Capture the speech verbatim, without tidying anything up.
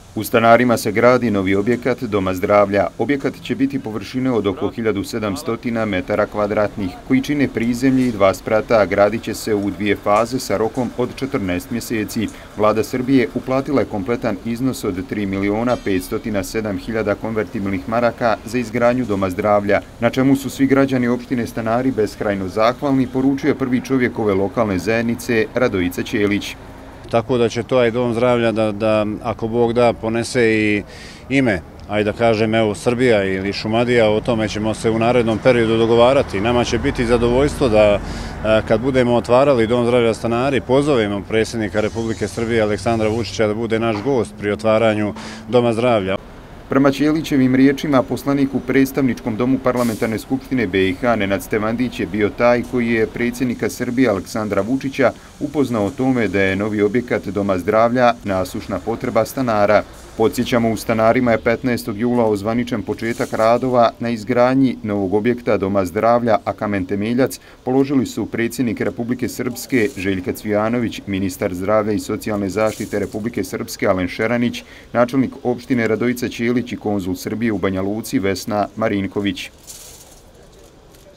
U Stanarima se gradi novi objekat Doma zdravlja. Objekat će biti površine od oko hiljadu sedamsto metara kvadratnih, koji čine prizemlje i dva sprata, a gradit će se u dvije faze sa rokom od četrnaest mjeseci. Vlada Srbije uplatila je kompletan iznos od tri miliona petsto sedam hiljada konvertibilnih maraka za izgradnju Doma zdravlja, na čemu su svi građani opštine Stanari beskrajno zahvalni, poručuje prvi čovjek ove lokalne zajednice Radojica Ćelić. Tako da će to i Dom zdravlja da, da ako Bog da, ponese i ime, ajde da kažem, evo Srbija ili Šumadija, o tome ćemo se u narednom periodu dogovarati. Nama će biti zadovoljstvo da kad budemo otvarali Dom zdravlja Stanari, pozovemo predsjednika Republike Srbije Aleksandra Vučića da bude naš gost pri otvaranju Doma zdravlja. Prema Ćelićevim riječima, poslanik u predstavničkom domu Parlamentarne skupštine be i ha Nenad Stevandić je bio taj koji je predsjednika Srbije Aleksandra Vučića upoznao o tome da je novi objekat Doma zdravlja nasušna potreba stanara. Podsjećamo, u Stanarima je petnaestog jula ozvaničen početak radova na izgradnji novog objekta Doma zdravlja, a kamen temeljac položili su predsjednik Republike Srpske Željka Cvijanović, ministar zdravlja i socijalne zaštite Republike Srpske Alen Šeranić, načelnik opštine Radojica Ćelić i konzul Srbije u Banja Luci Vesna Marinković.